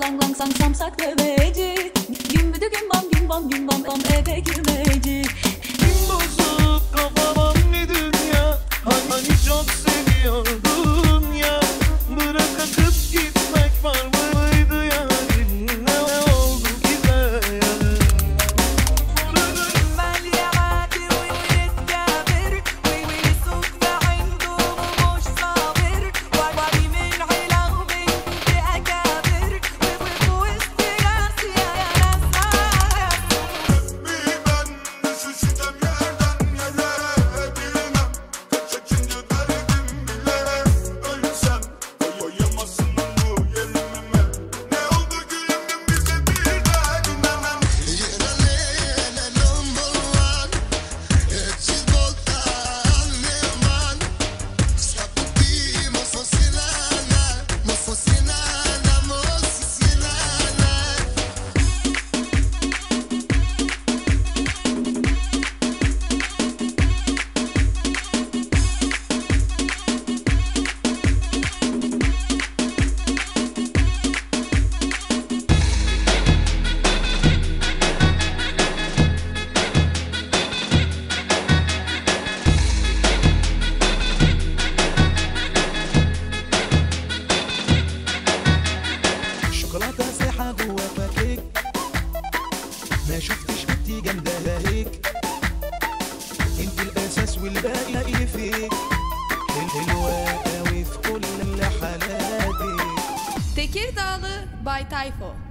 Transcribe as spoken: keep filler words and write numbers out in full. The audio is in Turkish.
lang lang sang samsak döveci. Gümbüdü gümbam gümbam gümbam bam eve girmeci. Gün bozuk kafamam ne dünya. Hani çok seviyordun ya. Bırak akıp gitmek var mıydı yarim? Ne oldu bize yarın? شوكولاتة سايحة جوا فاكهك، ما شفتش بنتي جنبها هيك. انت الاساس والباقي لاقي فيك، حلوة قوي في كل حالاتك. Tekirdağlı Bay Tayfo.